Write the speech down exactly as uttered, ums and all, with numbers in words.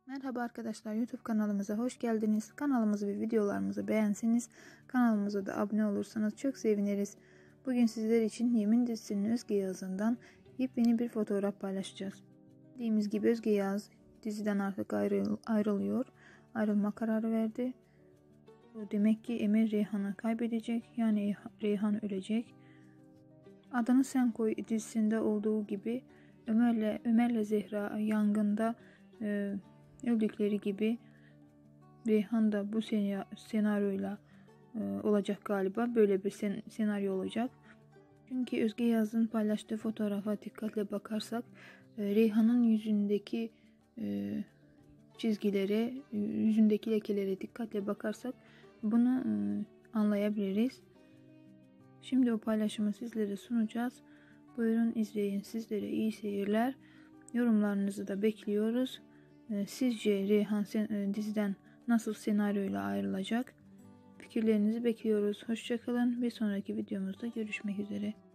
Merhaba arkadaşlar, YouTube kanalımıza hoş geldiniz. Kanalımızı ve videolarımızı beğenseniz, kanalımıza da abone olursanız çok seviniriz. Bugün sizler için Yemin dizisinin Özge Yağız'ından yepyeni bir fotoğraf paylaşacağız. Dediğimiz gibi Özge Yağız diziden artık ayrıl ayrılıyor. Ayrılma kararı verdi. Demek ki Emir Reyhan'ı kaybedecek, yani Reyhan ölecek. Adını Sen Koy dizisinde olduğu gibi Ömer'le Ömer'le Zehra yangında e, öldükleri gibi Reyhan da bu senaryoyla e, olacak galiba. Böyle bir sen senaryo olacak. Çünkü Özge Yağız'ın paylaştığı fotoğrafa dikkatle bakarsak e, Reyhan'ın yüzündeki e, çizgilere, yüzündeki lekelere dikkatle bakarsak bunu e, anlayabiliriz. Şimdi o paylaşımı sizlere sunacağız. Buyurun izleyin. Sizlere iyi seyirler. Yorumlarınızı da bekliyoruz. Sizce Reyhan diziden nasıl senaryoyla ayrılacak? Fikirlerinizi bekliyoruz. Hoşçakalın. Bir sonraki videomuzda görüşmek üzere.